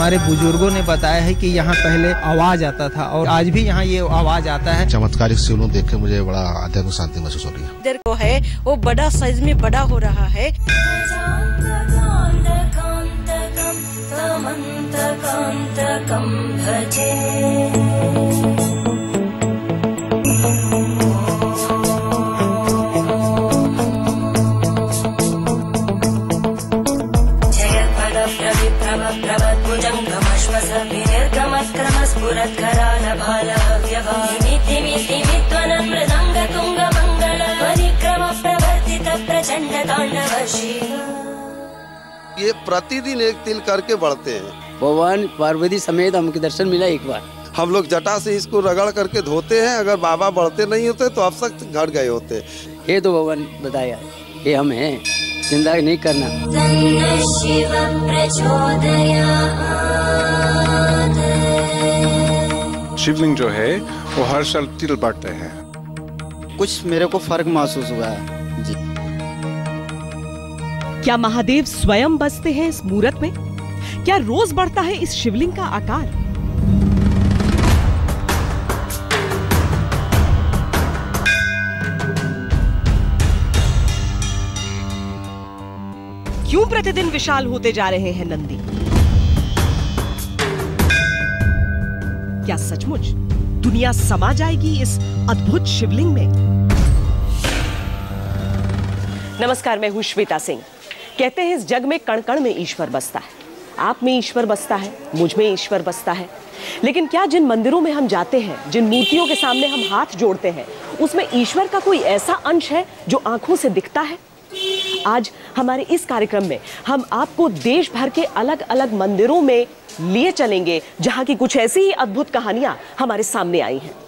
हमारे बुजुर्गों ने बताया है कि यहाँ पहले आवाज आता था और आज भी यहाँ ये आवाज आता है। चमत्कारिक शिवलिंग देख के मुझे बड़ा आध्यात्मिक शांति महसूस हो रही है। इधर को है वो बड़ा साइज में बड़ा हो रहा है। ये प्रतिदिन एक तिल करके बढ़ते हैं। भगवान पार्वती समेत हमको दर्शन मिला एक बार। हम लोग जटा से इसको रगड़ करके धोते हैं, अगर बाबा बढ़ते नहीं होते तो अब तक घट गए होते। ये तो भगवान बताया, ये हम हैं, चिंता नहीं करना। शिवलिंग जो है वो हर साल तिल बढ़ते हैं। कुछ मेरे को फर्क महसूस हुआ है जी। क्या महादेव स्वयं बसते हैं इस मूर्त में? क्या रोज बढ़ता है इस शिवलिंग का आकार? क्यों प्रतिदिन विशाल होते जा रहे हैं नंदी? क्या सचमुच दुनिया समा जाएगी इस अद्भुत शिवलिंग में? नमस्कार, मैं हूं श्वेता सिंह। कहते हैं इस जग में कण कण में ईश्वर बसता है। आप में ईश्वर बसता है, मुझ में ईश्वर बसता है। लेकिन क्या जिन मंदिरों में हम जाते हैं, जिन मूर्तियों के सामने हम हाथ जोड़ते हैं, उसमें ईश्वर का कोई ऐसा अंश है जो आंखों से दिखता है? आज हमारे इस कार्यक्रम में हम आपको देश भर के अलग अलग मंदिरों में लिए चलेंगे जहां की कुछ ऐसी ही अद्भुत कहानियां हमारे सामने आई हैं।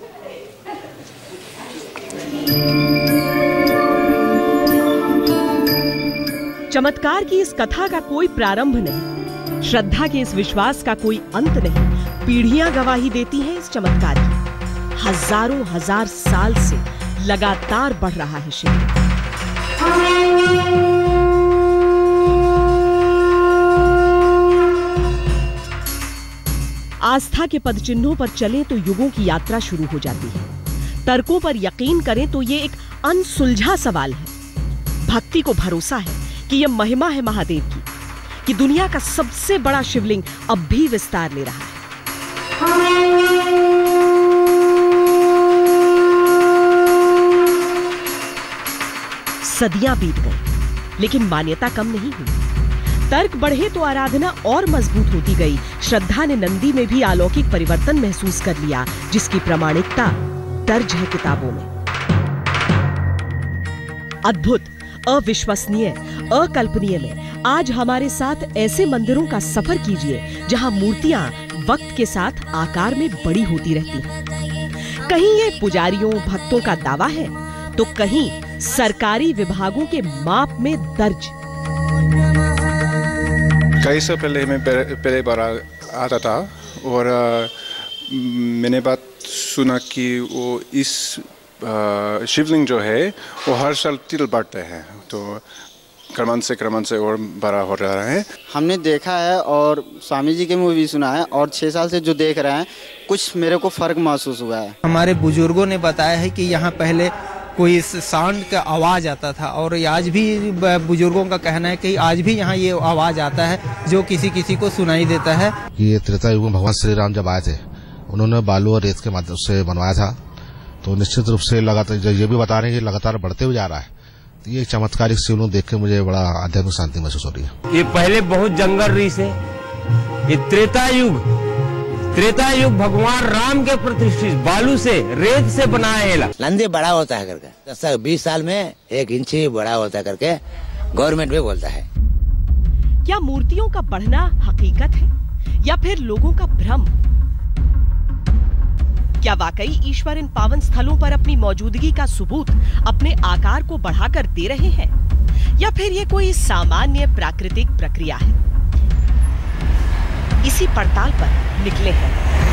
चमत्कार की इस कथा का कोई प्रारंभ नहीं, श्रद्धा के इस विश्वास का कोई अंत नहीं। पीढ़ियां गवाही देती हैं इस चमत्कार की। हजारों हजार साल से लगातार बढ़ रहा है शिवलिंग। आस्था के पदचिन्हों पर चलें तो युगों की यात्रा शुरू हो जाती है। तर्कों पर यकीन करें तो ये एक अनसुलझा सवाल है। भक्ति को भरोसा है कि यह महिमा है महादेव की, कि दुनिया का सबसे बड़ा शिवलिंग अब भी विस्तार ले रहा है। सदियां बीत गई लेकिन मान्यता कम नहीं हुई। तर्क बढ़े तो आराधना और मजबूत होती गई। श्रद्धा ने नंदी में भी अलौकिक परिवर्तन महसूस कर लिया, जिसकी प्रामाणिकता दर्ज है किताबों में। अद्भुत, अविश्वसनीय, अकल्पनीय में आज हमारे साथ ऐसे मंदिरों का सफर कीजिए जहां मूर्तियां वक्त के साथ आकार में बड़ी होती रहती हैं। कहीं ये पुजारियों भक्तों का दावा है तो कहीं सरकारी विभागों के माप में दर्ज। कई साल पहले मैं पहले बार आता था और मैंने बात सुना कि वो इस शिवलिंग जो है वो हर साल तिल बढ़ते हैं, तो क्रमण से और बड़ा हो रहा है। हमने देखा है और स्वामी जी के मुँह भी सुना है, और 6 साल से जो देख रहे हैं कुछ मेरे को फर्क महसूस हुआ है। हमारे बुजुर्गों ने बताया है कि यहाँ पहले कोई साउंड का आवाज आता था और आज भी बुजुर्गों का कहना है कि आज भी यहाँ ये आवाज आता है जो किसी किसी को सुनाई देता है। ये त्रेता युग में भगवान श्री राम जब आए थे, उन्होंने बालू और रेत के माध्यम से बनवाया था, तो निश्चित रूप से लगातार ये भी बता रहे हैं कि लगातार बढ़ते हुए जा रहा है। तो ये चमत्कारिक शिवलिंग देख के मुझे बड़ा आध्यात्मिक शांति महसूस हो रही है। ये पहले बहुत जंगल रही से, ये त्रेता युग भगवान राम के प्रतिष्ठित बालू से रेत से बनाया है। नंदी बड़ा होता है करके 20 साल में 1 इंच ही बड़ा होता है करके गवर्नमेंट भी बोलता है। क्या मूर्तियों का बढ़ना हकीकत है या फिर लोगों का भ्रम? क्या वाकई ईश्वर इन पावन स्थलों पर अपनी मौजूदगी का सबूत अपने आकार को बढ़ाकर दे रहे हैं, या फिर ये कोई सामान्य प्राकृतिक प्रक्रिया है? इसी पड़ताल पर निकले हैं।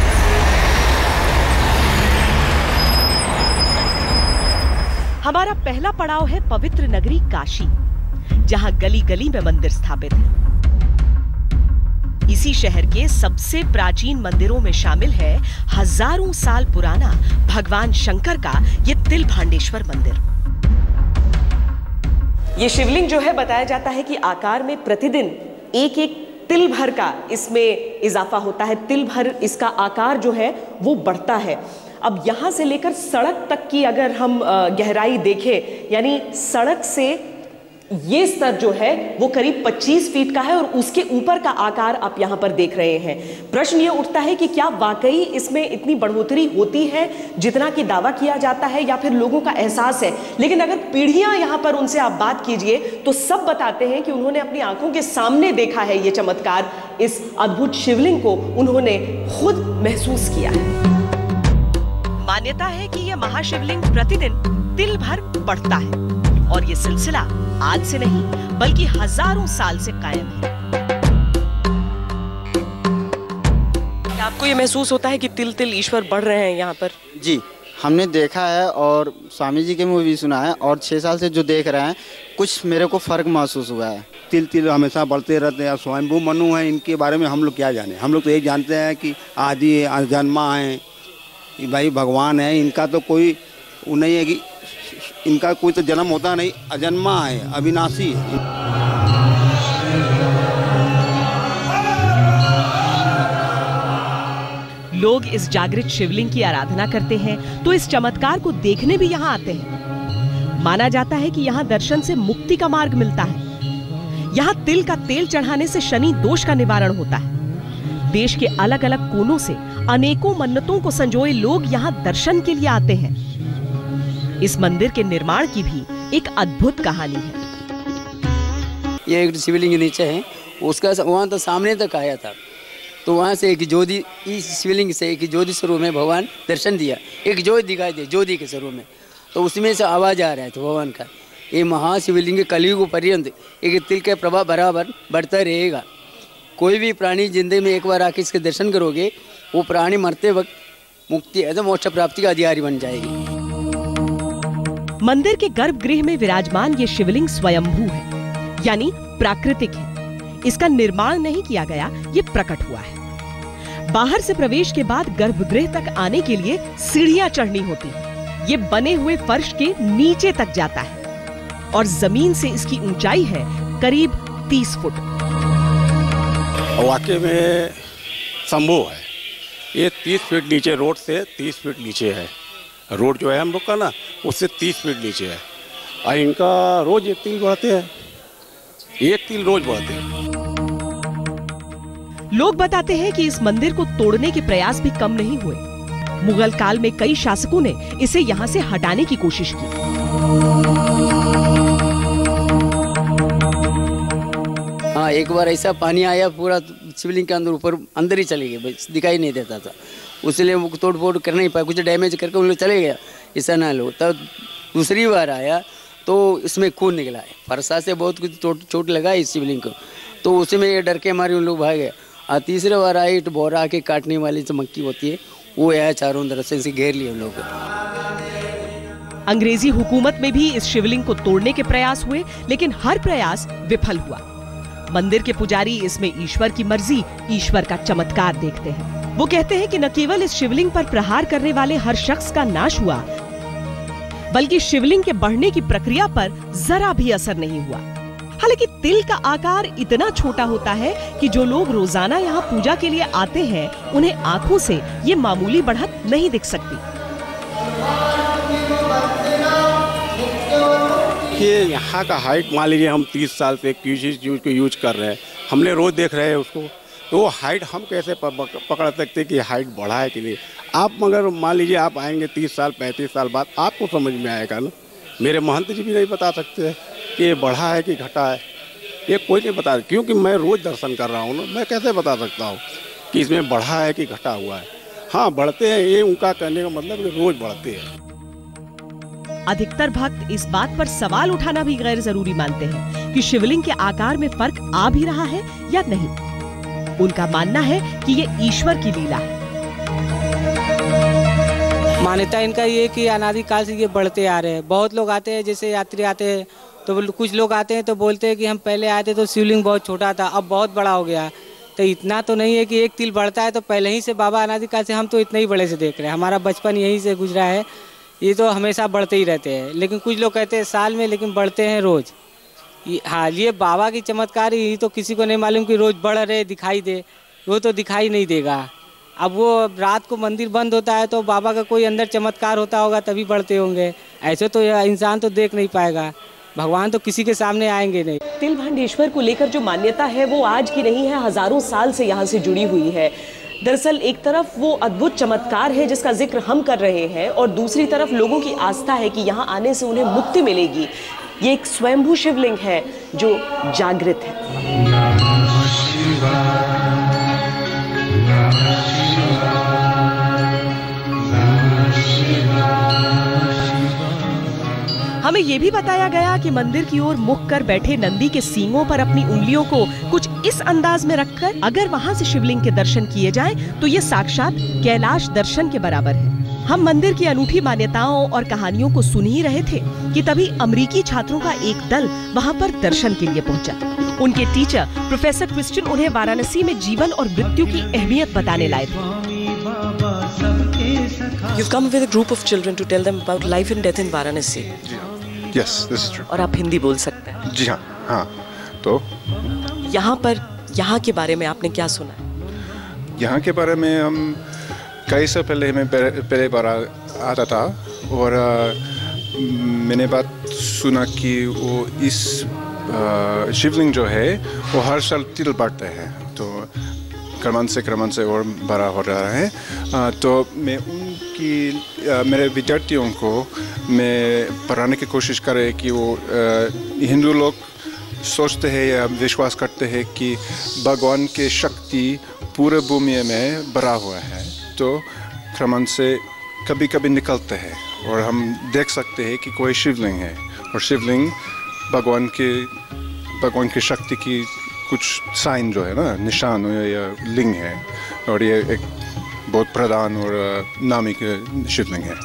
हमारा पहला पड़ाव है पवित्र नगरी काशी, जहां गली गली में मंदिर स्थापित है। इसी शहर के सबसे प्राचीन मंदिरों में शामिल है हजारों साल पुराना भगवान शंकर का ये तिलभांडेश्वर मंदिर। ये शिवलिंग जो है बताया जाता है कि आकार में प्रतिदिन एक एक तिल भर का इसमें इजाफा होता है। तिल भर इसका आकार जो है वो बढ़ता है। अब यहां से लेकर सड़क तक की अगर हम गहराई देखें, यानी सड़क से ये स्तर जो है वो करीब 25 फीट का है और उसके ऊपर का आकार आप यहां पर देख रहे हैं। प्रश्न ये उठता है कि क्या वाकई इसमें इतनी बढ़ोतरी होती है जितना कि दावा किया जाता है, या फिर लोगों का एहसास है? लेकिन अगर पीढ़ियां यहां पर उनसे आप बात कीजिए तो सब बताते हैं कि उन्होंने अपनी आंखों के सामने देखा है ये चमत्कार। इस अद्भुत शिवलिंग को उन्होंने खुद महसूस किया है। मान्यता है कि यह महाशिवलिंग प्रतिदिन तिल भर बढ़ता है और ये सिलसिला आज से नहीं बल्कि हजारों साल से कायम है। आपको ये महसूस होता है कि तिल तिल ईश्वर बढ़ रहे हैं यहाँ पर? जी, हमने देखा है और स्वामी जी के मुँह भी सुना है, और 6 साल से जो देख रहे हैं कुछ मेरे को फर्क महसूस हुआ है। तिल तिल हमेशा बढ़ते रहते हैं। स्वयंभू मनु हैं, इनके बारे में हम लोग क्या जाने। हम लोग तो ये जानते हैं कि आदि अजन्मा है, भाई भगवान है। इनका तो कोई वो नहीं है कि इनका कोई तो जन्म होता नहीं, अजन्मा है, अविनाशी है। लोग इस जागृत शिवलिंग की आराधना करते हैं तो इस चमत्कार को देखने भी यहाँ आते हैं। माना जाता है कि यहाँ दर्शन से मुक्ति का मार्ग मिलता है। यहाँ तिल का तेल चढ़ाने से शनि दोष का निवारण होता है। देश के अलग अलग कोनों से अनेकों मन्नतों को संजोए लोग यहाँ दर्शन के लिए आते हैं। इस मंदिर के निर्माण की भी एक अद्भुत कहानी है। ये एक शिवलिंग के नीचे है, उसका वहाँ तो सामने तक आया था, तो वहाँ से एक ज्योति, इस शिवलिंग से एक ज्योति स्वरूप में भगवान दर्शन दिया। एक ज्योति दिखाई दे ज्योति के स्वरूप में, तो उसमें से आवाज आ रहा है तो भगवान का। ये महाशिवलिंग कलयुग पर्यंत एक तिल के प्रभाव बराबर बढ़ता रहेगा। कोई भी प्राणी जिंदगी में एक बार आके इसके दर्शन करोगे, वो प्राणी मरते वक्त मुक्ति मोक्ष प्राप्ति का अधिकारी बन जाएगी। मंदिर के गर्भगृह में विराजमान ये शिवलिंग स्वयंभू है, यानी प्राकृतिक है। इसका निर्माण नहीं किया गया, ये प्रकट हुआ है। बाहर से प्रवेश के बाद गर्भगृह तक आने के लिए सीढ़ियां चढ़नी होती है। ये बने हुए फर्श के नीचे तक जाता है और जमीन से इसकी ऊंचाई है करीब 30 फुट। वाकई में संभव है। ये 30 फीट नीचे, रोड से 30 फीट नीचे है। रोड जो है हम लोग का ना, उससे 30 फीट नीचे है। और इनका रोज एक तिल बढ़ते हैं, एक तिल रोज बढ़ते हैं। लोग बताते हैं कि इस मंदिर को तोड़ने के प्रयास भी कम नहीं हुए। मुगल काल में कई शासकों ने इसे यहाँ से हटाने की कोशिश की। हाँ, एक बार ऐसा पानी आया पूरा शिवलिंग के अंदर, ऊपर अंदर ही चले गए, बस दिखाई नहीं देता था। उसलिए वो तोड़ फोड़ कर नहीं पाया, कुछ डैमेज करके उन लोग चले गया, ऐसा ना लो। तब दूसरी बार आया तो इसमें खून निकला है, फरसा से बहुत कुछ चोट लगा इस शिवलिंग को, तो उसी में ये डर के मारे उन लोग भाग गए। और तीसरी बार आई तो बोरा के काटने वाली जो मक्की होती है, वो आया चारों तरफ से, इसे घेर लिया उन लोग। अंग्रेजी हुकूमत में भी इस शिवलिंग को तोड़ने के प्रयास हुए, लेकिन हर प्रयास विफल हुआ। मंदिर के पुजारी इसमें ईश्वर की मर्जी, ईश्वर का चमत्कार देखते हैं। वो कहते हैं कि न केवल इस शिवलिंग पर प्रहार करने वाले हर शख्स का नाश हुआ, बल्कि शिवलिंग के बढ़ने की प्रक्रिया पर जरा भी असर नहीं हुआ। हालांकि तिल का आकार इतना छोटा होता है कि जो लोग रोजाना यहाँ पूजा के लिए आते हैं, उन्हें आंखों से ये मामूली बढ़त नहीं दिख सकती। ये यहाँ का हाइट मान लीजिए हम 30 साल से को यूज कर रहे हैं, हमने रोज देख रहे हैं उसको, तो वो हाइट हम कैसे पकड़ सकते कि हाइट बढ़ा है कि नहीं। आप मगर मान लीजिए आप आएंगे 30 साल 35 साल बाद, आपको समझ में आएगा ना। मेरे महंत जी भी नहीं बता सकते कि ये बढ़ा है कि घटा है, ये कोई नहीं बता, क्योंकि मैं रोज दर्शन कर रहा हूँ ना। मैं कैसे बता सकता हूँ कि इसमें बढ़ा है कि घटा हुआ है। हाँ, बढ़ते हैं, ये उनका कहने का मतलब कि रोज बढ़ते हैं। अधिकतर भक्त इस बात पर सवाल उठाना भी गैर जरूरी मानते हैं कि शिवलिंग के आकार में फर्क आ भी रहा है या नहीं। उनका मानना है कि ये ईश्वर की लीला है। मान्यता इनका ये कि अनादिकाल से ये बढ़ते आ रहे हैं। बहुत लोग आते हैं, जैसे यात्री आते हैं तो कुछ लोग आते हैं तो बोलते हैं कि हम पहले आए थे तो शिवलिंग बहुत छोटा था, अब बहुत बड़ा हो गया। तो इतना तो नहीं है कि एक तिल बढ़ता है तो पहले ही से बाबा अनादिकाल से हम तो इतने ही बड़े से देख रहे हैं, हमारा बचपन यहीं से गुजरा है, ये तो हमेशा बढ़ते ही रहते हैं। लेकिन कुछ लोग कहते हैं साल में, लेकिन बढ़ते हैं रोज़। हाँ, ये बाबा की चमत्कार ही तो किसी को नहीं मालूम कि रोज़ बढ़ रहे दिखाई दे, वो तो दिखाई नहीं देगा। अब वो रात को मंदिर बंद होता है तो बाबा का कोई अंदर चमत्कार होता होगा तभी बढ़ते होंगे, ऐसे तो इंसान तो देख नहीं पाएगा, भगवान तो किसी के सामने आएंगे नहीं। तिलभांडेश्वर को लेकर जो मान्यता है वो आज की नहीं है, हजारों साल से यहाँ से जुड़ी हुई है। दरअसल एक तरफ वो अद्भुत चमत्कार है जिसका जिक्र हम कर रहे हैं और दूसरी तरफ लोगों की आस्था है कि यहाँ आने से उन्हें मुक्ति मिलेगी। ये एक स्वयंभू शिवलिंग है जो जागृत है। हमें ये भी बताया गया कि मंदिर की ओर मुख कर बैठे नंदी के सींगों पर अपनी उंगलियों को कुछ इस अंदाज में रखकर अगर वहाँ से शिवलिंग के दर्शन किए जाएं, तो ये साक्षात कैलाश दर्शन के बराबर है। हम मंदिर की अनूठी मान्यताओं और कहानियों को सुन ही रहे थे कि तभी अमेरिकी छात्रों का एक दल वहाँ पर दर्शन के लिए पहुँचा। उनके टीचर प्रोफेसर क्रिश्चियन उन्हें वाराणसी में जीवन और मृत्यु की अहमियत बताने लाए थे। You've come with a group of children to tell them about life and death in Varanasi. Yes, this is true. और आप हिंदी बोल सकते हैं? जी हाँ, हाँ। तो यहाँ के बारे में आपने क्या सुना? यहाँ के बारे में हम कई साल पहले मैं पहले बार आता था और मैंने बात सुना कि वो इस शिवलिंग जो है वो हर साल तिल बढ़ते हैं, तो क्रमण से और बड़ा हो रहा है। तो मैं मेरे विद्यार्थियों को मैं पढ़ाने की कोशिश करे कि वो हिंदू लोग सोचते हैं या विश्वास करते हैं कि भगवान की शक्ति पूरे भूमि में भरा हुआ है, तो क्रमण से कभी कभी निकलते हैं और हम देख सकते हैं कि कोई शिवलिंग है और शिवलिंग भगवान की शक्ति की कुछ साइन जो है ना, निशान या लिंग है, और ये एक बहुत प्रधान और नामी शिवलिंग है।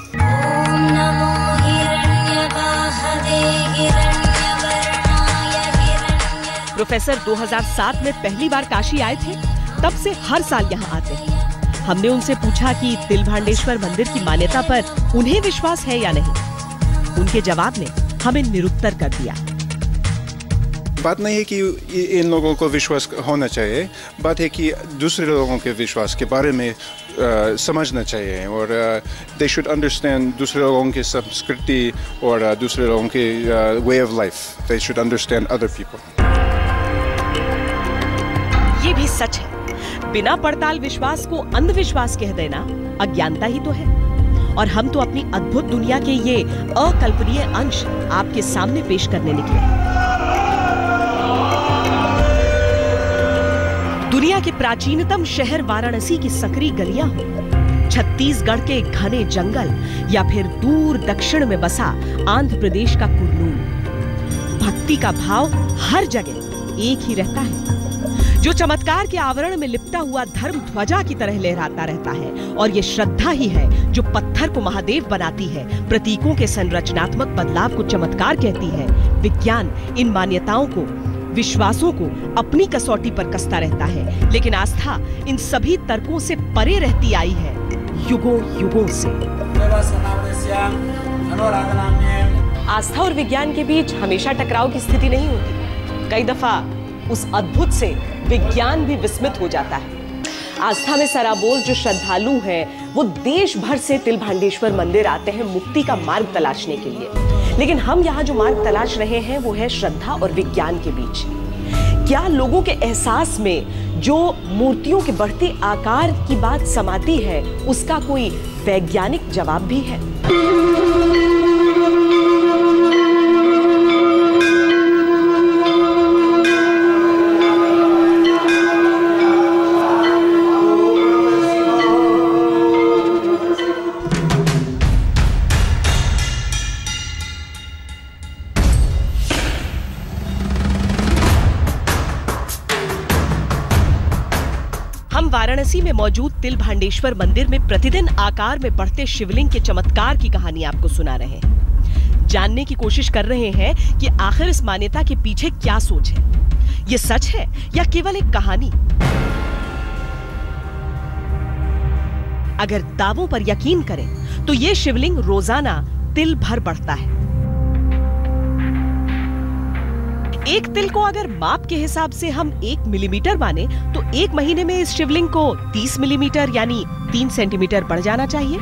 प्रोफेसर 2007 में पहली बार काशी आए थे, तब से हर साल यहाँ आते हैं। हमने उनसे पूछा कि तिलभांडेश्वर मंदिर की मान्यता पर उन्हें विश्वास है या नहीं। उनके जवाब ने हमें निरुत्तर कर दिया। बात नहीं है कि इन लोगों को विश्वास होना चाहिए, बात है कि दूसरे लोगों के विश्वास के बारे में समझना चाहिए और दे शुड अंडरस्टैंड दूसरे लोगों की संस्कृति और दूसरे लोगों के way of life. They should understand other people. ये भी सच है, बिना पड़ताल विश्वास को अंधविश्वास कह देना अज्ञानता ही तो है। और हम तो अपनी अद्भुत दुनिया के ये अकल्पनीय अंश आपके सामने पेश करने निकले। दुनिया के प्राचीनतम शहर वाराणसी की सकरी गलियां हो, छत्तीसगढ़ के घने जंगल या फिर दूर दक्षिण में बसा आंध्र प्रदेश का कुर्नूल, भक्ति का भाव हर जगह एक ही रहता है, जो चमत्कार के आवरण में लिपटा हुआ धर्म ध्वजा की तरह लहराता रहता है। और ये श्रद्धा ही है जो पत्थर को महादेव बनाती है, प्रतीकों के संरचनात्मक बदलाव को चमत्कार कहती है। विज्ञान इन मान्यताओं को, विश्वासों को अपनी कसौटी पर कसता रहता है, लेकिन आस्था इन सभी तर्कों से परे रहती आई है युगों युगों से। आस्था और विज्ञान के बीच हमेशा टकराव की स्थिति नहीं होती। कई दफा उस अद्भुत से विज्ञान भी विस्मित हो जाता है। आस्था में सराबोर जो श्रद्धालु हैं, वो देश भर से तिलभांडेश्वर मंदिर आते हैं मुक्ति का मार्ग तलाशने के लिए। लेकिन हम यहाँ जो मार्ग तलाश रहे हैं वो है श्रद्धा और विज्ञान के बीच। क्या लोगों के एहसास में जो मूर्तियों के बढ़ते आकार की बात समाती है, उसका कोई वैज्ञानिक जवाब भी है? वाराणसी में मौजूद तिलभांडेश्वर मंदिर में प्रतिदिन आकार में बढ़ते शिवलिंग के चमत्कार की कहानी आपको सुना रहे हैं। जानने की कोशिश कर रहे हैं कि आखिर इस मान्यता के पीछे क्या सोच है। ये सच है या केवल एक कहानी? अगर दावों पर यकीन करें तो ये शिवलिंग रोजाना तिल भर बढ़ता है। एक तिल को अगर माप के हिसाब से हम 1 मिलीमीटर माने तो 1 महीने में इस शिवलिंग को 30 मिलीमीटर यानी 3 सेंटीमीटर बढ़ जाना चाहिए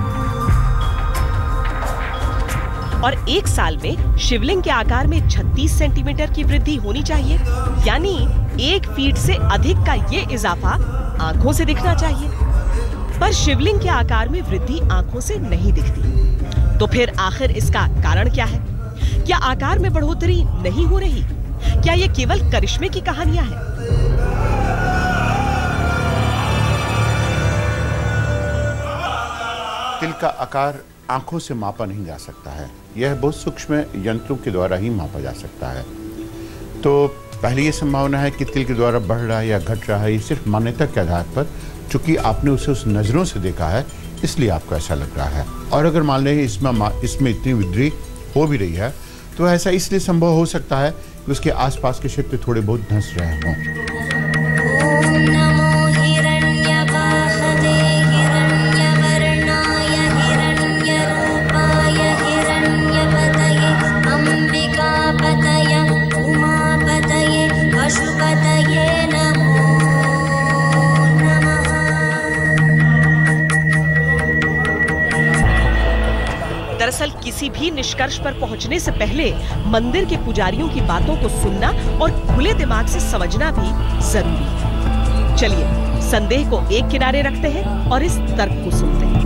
और 1 साल में शिवलिंग के आकार में 36 सेंटीमीटर की वृद्धि होनी चाहिए, यानी 1 फीट से अधिक का ये इजाफा आंखों से दिखना चाहिए। पर शिवलिंग के आकार में वृद्धि आंखों से नहीं दिखती, तो फिर आखिर इसका कारण क्या है? क्या आकार में बढ़ोतरी नहीं हो रही? क्या ये केवल करिश्मे की कहानियां हैं? तिल का आकार आंखों से मापा नहीं जा सकता है, यह बहुत सूक्ष्म यंत्रों के द्वारा ही मापा जा सकता है। तो पहली ये संभावना है कि तिल के द्वारा बढ़ रहा है या घट रहा है, ये सिर्फ मान्यता के आधार पर, चूंकि आपने उसे उस नजरों से देखा है इसलिए आपको ऐसा लग रहा है। और अगर मान लें इसमें इतनी वृद्धि हो भी रही है तो ऐसा इसलिए संभव हो सकता है कि उसके आसपास के क्षेत्र थोड़े बहुत धंस रहे हों। दरअसल किसी भी निष्कर्ष पर पहुंचने से पहले मंदिर के पुजारियों की बातों को सुनना और खुले दिमाग से समझना भी जरूरी है। चलिए संदेह को एक किनारे रखते हैं और इस तर्क को सुनते हैं।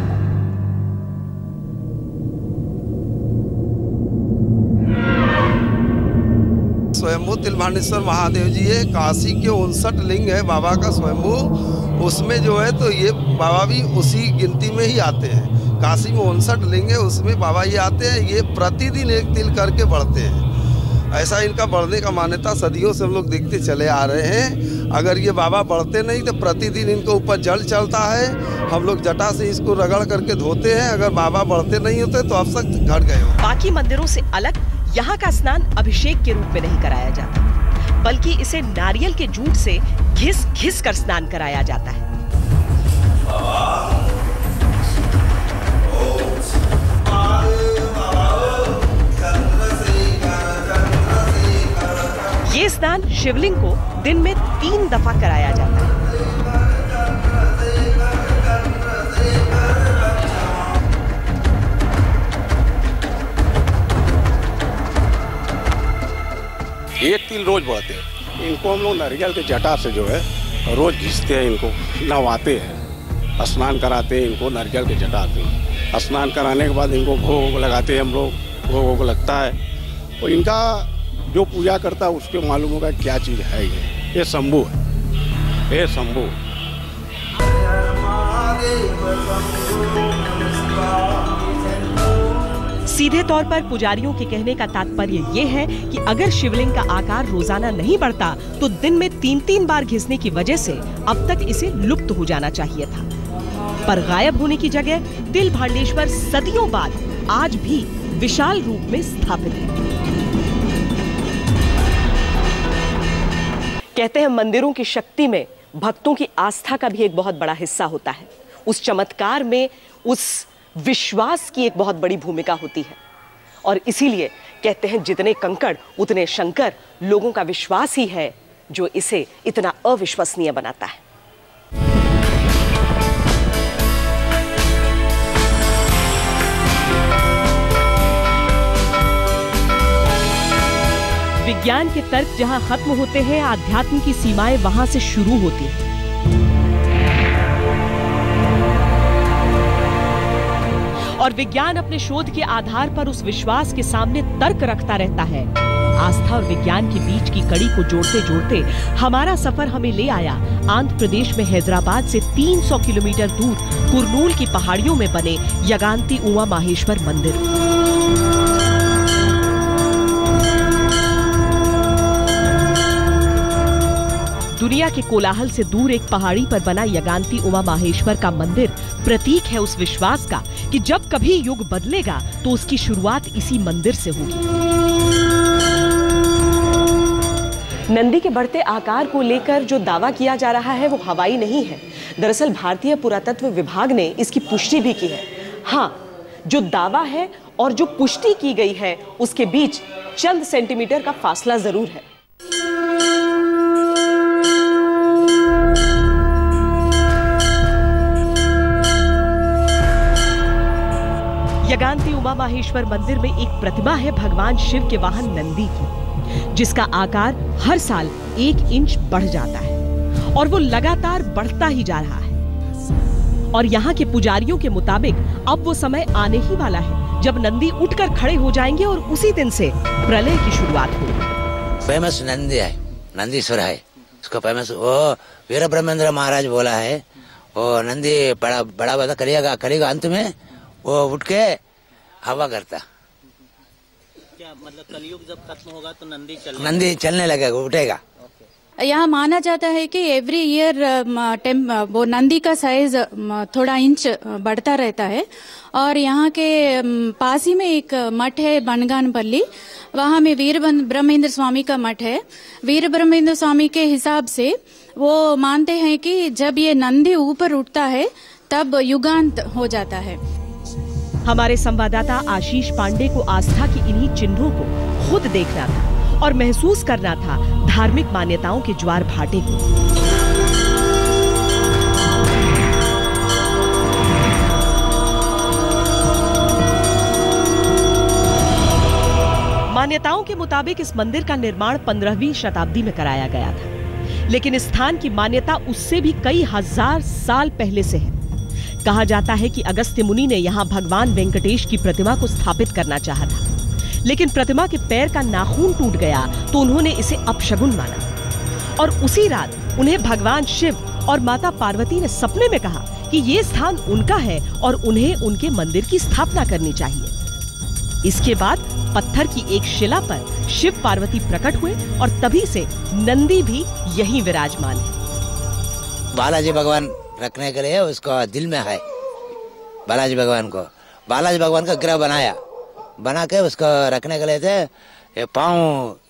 स्वयंभू तिलभानेश्वर महादेव जी है, काशी के 59 लिंग है बाबा का स्वयंभू, उसमें जो है तो ये बाबा भी उसी गिनती में ही आते हैं। काशी में 59 लिंग है, उसमें बाबा ये आते हैं, ये प्रतिदिन 1 तिल करके बढ़ते हैं। ऐसा इनका बढ़ने का मान्यता सदियों से हम लोग देखते चले आ रहे हैं। अगर ये बाबा बढ़ते नहीं तो प्रतिदिन इनके ऊपर जल चलता है, हम लोग जटा से इसको रगड़ करके धोते हैं। अगर बाबा बढ़ते नहीं होते तो अब तक घट गए हो। बाकी मंदिरों से अलग यहाँ का स्नान अभिषेक के रूप में नहीं कराया जाता, बल्कि इसे नारियल के जूट से घिस घिस कर स्नान कराया जाता है। ये स्नान शिवलिंग को दिन में 3 दफा कराया जाता है। एक तिल रोज बढ़ते हैं। इनको हम लोग नारियल के जटा से जो है रोज घिसते हैं, इनको नहवाते हैं, स्नान कराते हैं इनको नारियल के जटा से। स्नान कराने के बाद इनको भोग लगाते हैं हम लोग, भोग लगता है। और इनका जो पूजा करता है उसको मालूम होगा क्या चीज़ है। ये शंभू है, ये शंभू। सीधे तौर पर पुजारियों के कहने का तात्पर्य ये है कि अगर शिवलिंग का आकार रोजाना नहीं बढ़ता तो दिन में 3-3 बार घिसने की वजह से अब तक इसे लुप्त हो जाना चाहिए था। पर गायब होने की जगह तिलभांडेश्वर सदियों बाद आज भी विशाल रूप में स्थापित है। कहते हैं मंदिरों की शक्ति में भक्तों की आस्था का भी एक बहुत बड़ा हिस्सा होता है। उस चमत्कार में उस विश्वास की एक बहुत बड़ी भूमिका होती है और इसीलिए कहते हैं जितने कंकड़ उतने शंकर। लोगों का विश्वास ही है जो इसे इतना अविश्वसनीय बनाता है। विज्ञान के तर्क जहां खत्म होते हैं, आध्यात्म की सीमाएं वहां से शुरू होती हैं। और विज्ञान अपने शोध के आधार पर उस विश्वास के सामने तर्क रखता रहता है। आस्था और विज्ञान के बीच की कड़ी को जोड़ते जोड़ते हमारा सफर हमें ले आया आंध्र प्रदेश में हैदराबाद से 300 किलोमीटर दूर कुरनूल की पहाड़ियों में बने यगांती उमा माहेश्वर मंदिर। दुनिया के कोलाहल से दूर एक पहाड़ी पर बना यगांती उमा माहेश्वर का मंदिर प्रतीक है उस विश्वास का कि जब कभी युग बदलेगा तो उसकी शुरुआत इसी मंदिर से होगी। नंदी के बढ़ते आकार को लेकर जो दावा किया जा रहा है वो हवाई नहीं है। दरअसल भारतीय पुरातत्व विभाग ने इसकी पुष्टि भी की है। हाँ, जो दावा है और जो पुष्टि की गई है उसके बीच चंद सेंटीमीटर का फासला जरूर है। यगांती उमा माहेश्वर मंदिर में एक प्रतिमा है भगवान शिव के वाहन नंदी की, जिसका आकार हर साल 1 इंच बढ़ जाता है और वो लगातार बढ़ता ही जा रहा है। और यहाँ के पुजारियों के मुताबिक अब वो समय आने ही वाला है जब नंदी उठकर खड़े हो जाएंगे और उसी दिन से प्रलय की शुरुआत होगी। फेमस नंदी है, नंदीश्वर है, उसका फेमस वो वीर ब्रह्मेंद्र महाराज बोला है। वो नंदी बड़ा करेगा अंत में वो उठ के हवा करता। क्या मतलब कलयुग जब खत्म होगा तो नंदी चलने लगेगा, उठेगा। यहाँ माना जाता है कि एवरी ईयर वो नंदी का साइज थोड़ा इंच बढ़ता रहता है। और यहाँ के पास ही में एक मठ है बनगानपल्ली, वहाँ में वीर ब्रह्मेंद्र स्वामी का मठ है। वीर ब्रह्मेंद्र स्वामी के हिसाब से वो मानते हैं कि जब ये नंदी ऊपर उठता है तब युगांत हो जाता है। हमारे संवाददाता आशीष पांडे को आस्था की इन्हीं चिन्हों को खुद देखना था और महसूस करना था धार्मिक मान्यताओं के ज्वार भाटे को। मान्यताओं के मुताबिक इस मंदिर का निर्माण 15वीं शताब्दी में कराया गया था, लेकिन इस स्थान की मान्यता उससे भी कई हजार साल पहले से है। कहा जाता है कि अगस्त्य मुनि ने यहाँ भगवान वेंकटेश की प्रतिमा को स्थापित करना चाहा था, लेकिन प्रतिमा के पैर का नाखून टूट गया तो उन्होंने इसे अपशगुन माना और उसी रात उन्हें भगवान शिव और माता पार्वती ने सपने में कहा कि ये स्थान उनका है और उन्हें उनके मंदिर की स्थापना करनी चाहिए। इसके बाद पत्थर की एक शिला पर शिव पार्वती प्रकट हुए और तभी से नंदी भी यहीं विराजमान है। बालाजी भगवान रखने के लिए उसको दिल में है। बालाजी भगवान का ग्रह बना के उसको रखने के लिए थे। ये पाँव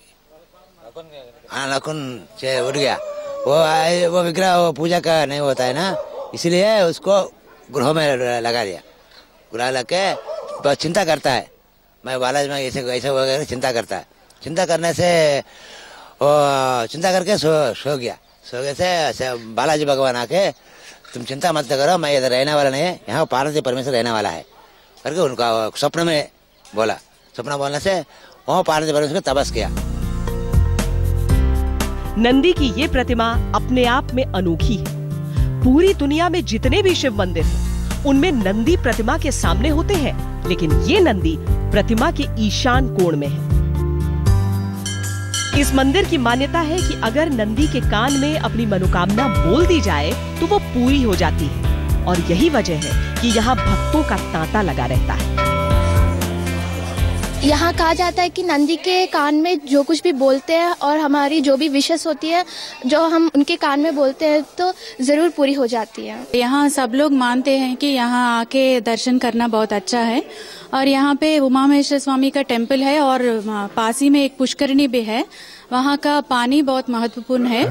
नखून से उठ गया, वो विग्रह वो पूजा का नहीं होता है ना, इसलिए उसको गृह में लगा दिया। गृह लग के बहुत चिंता करता है, मैं बालाजी में ऐसे वगैरह चिंता करता है। चिंता करने से वो चिंता करके सो गया। सो गए से बालाजी भगवान आके तुम चिंता मत करो, मैं इधर रहने वाला नहीं है, यहाँ पार्वती परमेश्वर रहने वाला है करके उनका स्वप्न में बोला। स्वप्न बोलने से वहाँ पार्वती परमेश्वर को तपस किया। नंदी की ये प्रतिमा अपने आप में अनोखी है। पूरी दुनिया में जितने भी शिव मंदिर हैं, उनमें नंदी प्रतिमा के सामने होते हैं, लेकिन ये नंदी प्रतिमा के ईशान कोण में है। इस मंदिर की मान्यता है कि अगर नंदी के कान में अपनी मनोकामना बोल दी जाए तो वो पूरी हो जाती है और यही वजह है कि यहाँ भक्तों का तांता लगा रहता है। यहाँ कहा जाता है कि नंदी के कान में जो कुछ भी बोलते हैं और हमारी जो भी विशेष होती है जो हम उनके कान में बोलते हैं तो जरूर पूरी हो जाती है। यहाँ सब लोग मानते हैं कि यहाँ आके दर्शन करना बहुत अच्छा है। और यहाँ पे उमा महेश्वर स्वामी का टेम्पल है और पास ही में एक पुष्करणी भी है, वहाँ का पानी बहुत महत्वपूर्ण है।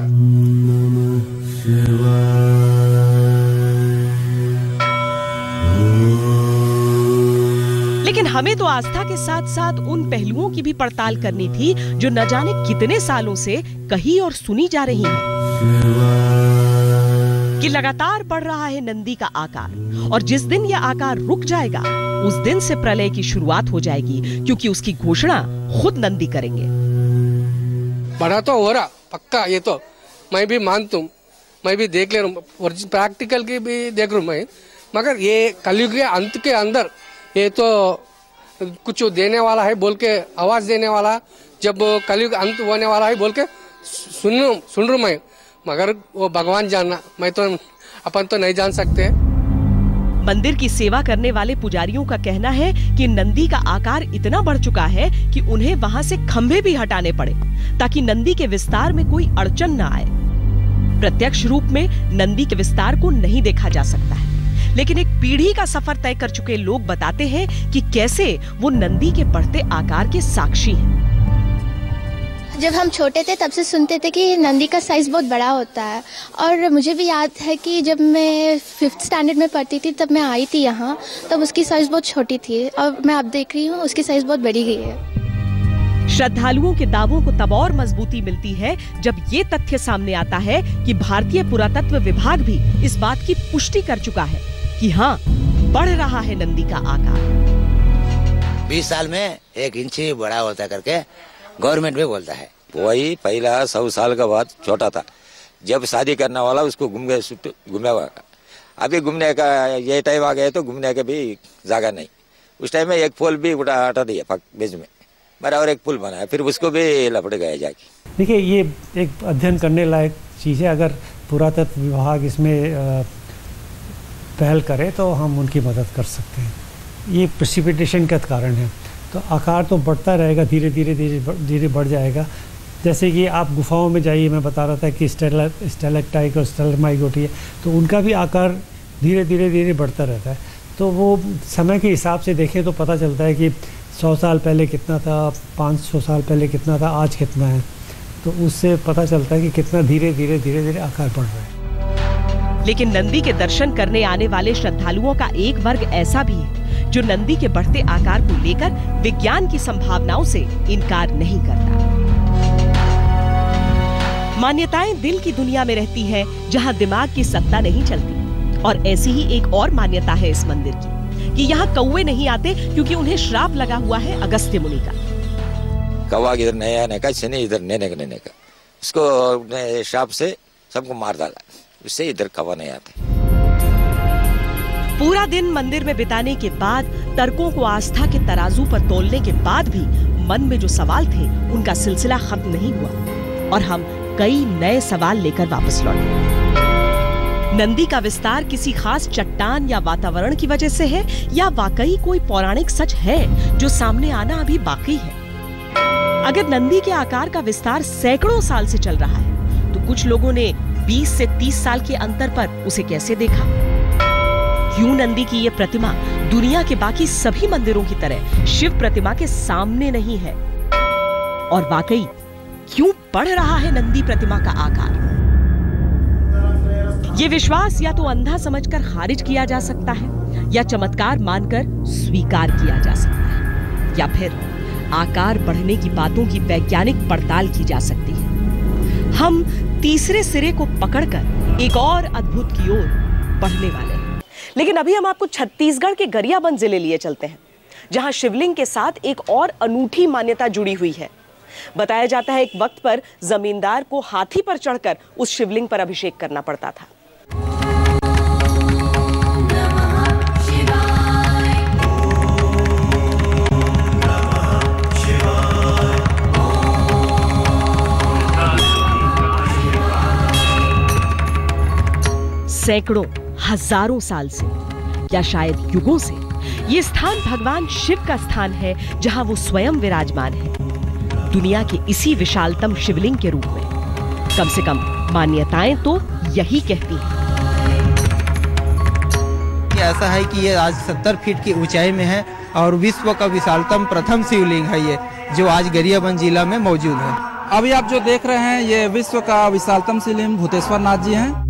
लेकिन हमें तो आस्था के साथ साथ उन पहलुओं की भी पड़ताल करनी थी जो न जाने कितने सालों से कही और सुनी जा रही हैं। कि लगातार बढ़ रहा है नंदी का आकार और जिस दिन यह आकार रुक जाएगा उस दिन से प्रलय की शुरुआत हो जाएगी, क्योंकि उसकी घोषणा खुद नंदी करेंगे। बड़ा तो हो रहा पक्का, ये तो मैं भी मानता हूँ, मैं भी देख ले रहा हूँ, प्रैक्टिकल की भी देख रहा हूँ मैं। मगर ये कलयुग के अंत के अंदर ये तो कुछ देने वाला है बोल के आवाज देने वाला, जब कलयुग अंत होने वाला है बोल के सुन रहा मैं, मगर वो भगवान जानना, मैं तो अपन तो नहीं जान सकते। मंदिर की सेवा करने वाले पुजारियों का कहना है कि नंदी का आकार इतना बढ़ चुका है कि उन्हें वहां से खंभे भी हटाने पड़े ताकि नंदी के विस्तार में कोई अड़चन न आए। प्रत्यक्ष रूप में नंदी के विस्तार को नहीं देखा जा सकता है, लेकिन एक पीढ़ी का सफर तय कर चुके लोग बताते हैं कि कैसे वो नंदी के बढ़ते आकार के साक्षी हैं। जब हम छोटे थे तब से सुनते थे कि नंदी का साइज़ बहुत बड़ा होता है, और मुझे भी याद है कि जब मैं 5th स्टैंडर्ड में पढ़ती थी तब मैं आई थी यहाँ, तब उसकी साइज़ बहुत छोटी थी और मैं अब देख रही हूँ उसकी साइज़ बहुत बड़ी गई है। श्रद्धालुओं के दावों को तब और मजबूती मिलती है जब ये तथ्य सामने आता है कि भारतीय पुरातत्व विभाग भी इस बात की पुष्टि कर चुका है कि हाँ, बढ़ रहा है नंदी का आकार। 20 साल में 1 इंच ही बड़ा होता करके गवर्नमेंट भी बोलता है। वही पहला 100 साल का बाद छोटा था, जब शादी करने वाला उसको घूमने हुआ। अभी घूमने का ये टाइम आ गया तो घूमने का भी जगह नहीं। उस टाइम में एक पुल भी हटा दिया बीच में, बराबर एक पुल बनाया, फिर उसको भी लपट गया जाके। देखिए, ये एक अध्ययन करने लायक चीज़ है। अगर पुरातत्व विभाग इसमें पहल करे तो हम उनकी मदद कर सकते हैं। ये प्रेसिपिटेशन का कारण है, तो आकार तो बढ़ता रहेगा, धीरे धीरे बढ़ जाएगा। जैसे कि आप गुफाओं में जाइए, मैं बता रहा था कि स्टेलेक्टाइट और स्टेलेमाइट होती है, तो उनका भी आकार धीरे धीरे बढ़ता रहता है। तो वो समय के हिसाब से देखें तो पता चलता है कि 100 साल पहले कितना था, 500 साल पहले कितना था, आज कितना है। तो उससे पता चलता है कि कितना धीरे धीरे आकार बढ़ रहा है। लेकिन नंदी के दर्शन करने आने वाले श्रद्धालुओं का एक वर्ग ऐसा भी है जो नंदी के बढ़ते आकार को लेकर विज्ञान की संभावनाओं से इनकार नहीं करता। मान्यताएं दिल की दुनिया में रहती हैं, जहां दिमाग की सत्ता नहीं चलती। और ऐसी ही एक और मान्यता है इस मंदिर की कि यहाँ कौवे नहीं आते क्योंकि उन्हें श्राप लगा हुआ है अगस्त्य मुनि का। कौवा इधर नहीं आने का, शनि इधर नहीं का, उसको श्राप से सबको मार डाला, उससे इधर कौवा नहीं आते। पूरा दिन मंदिर में बिताने के बाद, तर्कों को आस्था के तराजू पर तोलने के बाद भी मन में जो सवाल थे उनका सिलसिला खत्म नहीं हुआ और हम कई नए सवाल लेकर वापस लौटे। नंदी का विस्तार किसी खास चट्टान या वातावरण की वजह से है या वाकई कोई पौराणिक सच है जो सामने आना अभी बाकी है? अगर नंदी के आकार का विस्तार सैकड़ों साल से चल रहा है तो कुछ लोगों ने 20 से 30 साल के अंतर पर उसे कैसे देखा? क्यों नंदी की ये प्रतिमा दुनिया के बाकी सभी मंदिरों की तरह शिव प्रतिमा के सामने नहीं है? और वाकई क्यों बढ़ रहा है नंदी प्रतिमा का आकार? ये विश्वास या तो अंधा समझकर खारिज किया जा सकता है या चमत्कार मानकर स्वीकार किया जा सकता है, या फिर आकार बढ़ने की बातों की वैज्ञानिक पड़ताल की जा सकती है। हम तीसरे सिरे को पकड़कर एक और अद्भुत की ओर बढ़ने वाले हैं। लेकिन अभी हम आपको छत्तीसगढ़ के गरियाबंद जिले लिए चलते हैं, जहां शिवलिंग के साथ एक और अनूठी मान्यता जुड़ी हुई है। बताया जाता है एक वक्त पर जमींदार को हाथी पर चढ़कर उस शिवलिंग पर अभिषेक करना पड़ता था। सैकड़ों हजारों साल से या शायद युगों से ये स्थान भगवान शिव का स्थान है, जहां वो स्वयं विराजमान है, दुनिया के इसी विशालतम शिवलिंग के रूप में। कम से कम मान्यताएं तो यही कहती हैं। ऐसा है कि ये आज 70 फीट की ऊंचाई में है और विश्व का विशालतम प्रथम शिवलिंग है ये, जो आज गरियाबंद जिला में मौजूद है। अभी आप जो देख रहे हैं ये विश्व का विशालतम शिवलिंग भूतेश्वर नाथ जी हैं।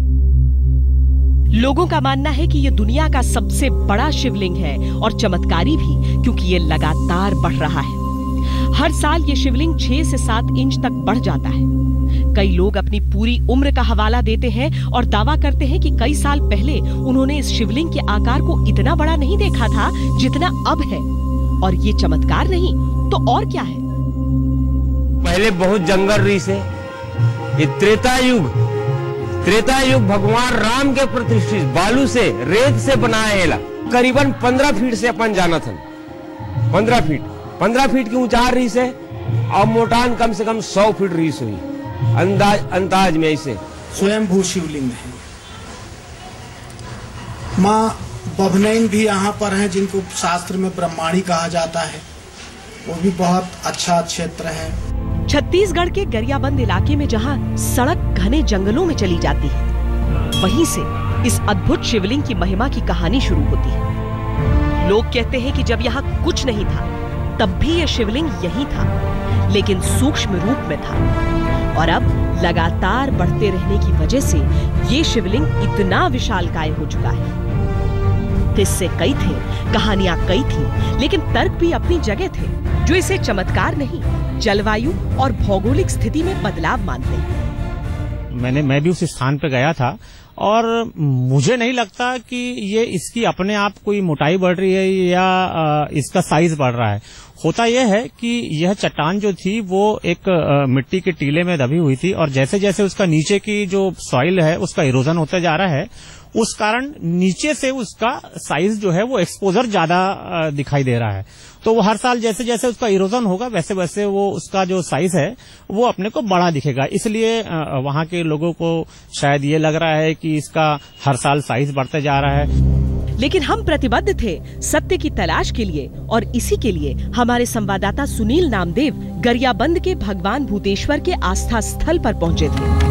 लोगों का मानना है कि ये दुनिया का सबसे बड़ा शिवलिंग है और चमत्कारी भी, क्योंकि ये लगातार बढ़ रहा है। हर साल ये शिवलिंग 6 से 7 इंच तक बढ़ जाता है। कई लोग अपनी पूरी उम्र का हवाला देते हैं और दावा करते हैं कि कई साल पहले उन्होंने इस शिवलिंग के आकार को इतना बड़ा नहीं देखा था जितना अब है। और ये चमत्कार नहीं तो और क्या है? पहले बहुत जंगल रीस है। ये त्रेता युग भगवान राम के प्रतिष्ठित बालू से रेत से बनाया करीबन 15 फीट से अपन जाना था। 15 फीट की ऊंचाई रीस है और मोटान कम से कम 100 फीट रीस हुई अंदाज में। ऐसे स्वयंभू शिवलिंग है। माँ बभनैन भी यहाँ पर हैं, जिनको शास्त्र में ब्रह्माणी कहा जाता है। वो भी बहुत अच्छा क्षेत्र है। छत्तीसगढ़ के गरियाबंद इलाके में जहां सड़क घने जंगलों में चली जाती है, वहीं से इस अद्भुत शिवलिंग की महिमा की कहानी शुरू होती है। लोग कहते हैं कि जब यहाँ कुछ नहीं था तब भी यह शिवलिंग यही था, लेकिन सूक्ष्म रूप में था। और अब लगातार बढ़ते रहने की वजह से ये शिवलिंग इतना विशालकाय हो चुका है। किस्से कई थे, कहानियां कई थी, लेकिन तर्क भी अपनी जगह थे जो इसे चमत्कार नहीं, जलवायु और भौगोलिक स्थिति में बदलाव मानते हैं। मैं भी उस स्थान पे गया था और मुझे नहीं लगता कि ये इसकी अपने आप कोई मोटाई बढ़ रही है या इसका साइज बढ़ रहा है। होता यह है कि यह चट्टान जो थी वो एक मिट्टी के टीले में दबी हुई थी और जैसे जैसे उसका नीचे की जो सॉइल है उसका इरोजन होता जा रहा है, उस कारण नीचे से उसका साइज जो है वो एक्सपोजर ज्यादा दिखाई दे रहा है। तो वो हर साल जैसे जैसे उसका इरोजन होगा वैसे वैसे वो उसका जो साइज है वो अपने को बड़ा दिखेगा। इसलिए वहां के लोगों को शायद ये लग रहा है कि इसका हर साल साइज बढ़ते जा रहा है। लेकिन हम प्रतिबद्ध थे सत्य की तलाश के लिए और इसी के लिए हमारे संवाददाता सुनील नामदेव गरियाबंद के भगवान भूतेश्वर के आस्था स्थल पर पहुंचे थे।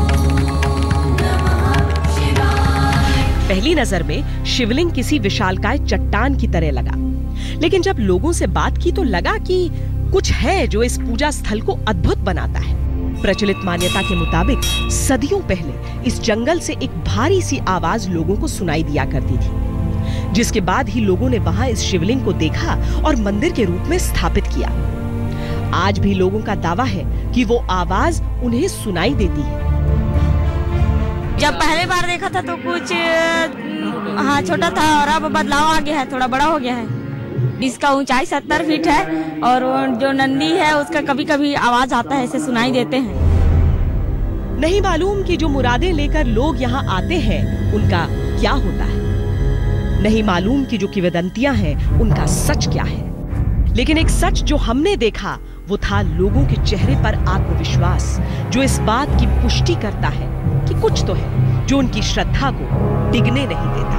पहली नजर में शिवलिंग किसी विशालकाय चट्टान की तरह लगा, लेकिन जब लोगों से बात की तो लगा कि कुछ है जो इस पूजा स्थल को अद्भुत बनाता है। प्रचलित मान्यता के मुताबिक सदियों पहले इस जंगल से एक भारी सी आवाज लोगों को सुनाई दिया करती थी, जिसके बाद ही लोगों ने वहां इस शिवलिंग को देखा और मंदिर के रूप में स्थापित किया। आज भी लोगों का दावा है कि वो आवाज उन्हें सुनाई देती है। जब पहले बार देखा था तो कुछ छोटा था और अब बदलाव आ गया है, थोड़ा बड़ा हो गया है। इसका ऊंचाई 70 फीट है और जो नंदी है उसका कभी कभी आवाज आता है, ऐसे सुनाई देते हैं। नहीं मालूम कि जो मुरादें लेकर लोग यहाँ आते हैं उनका क्या होता है। नहीं मालूम कि जो किंवदंतियां हैं उनका सच क्या है। लेकिन एक सच जो हमने देखा वो था लोगों के चेहरे पर आत्मविश्वास, जो इस बात की पुष्टि करता है कि कुछ तो है जो उनकी श्रद्धा को डिगने नहीं देता।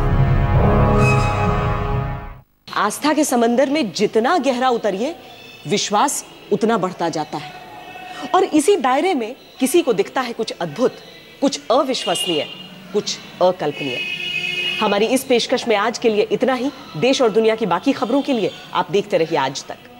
आस्था के समंदर में जितना गहरा उतरिए, विश्वास उतना बढ़ता जाता है और इसी दायरे में किसी को दिखता है कुछ अद्भुत, कुछ अविश्वसनीय, कुछ अकल्पनीय। हमारी इस पेशकश में आज के लिए इतना ही। देश और दुनिया की बाकी खबरों के लिए आप देखते रहिए आज तक।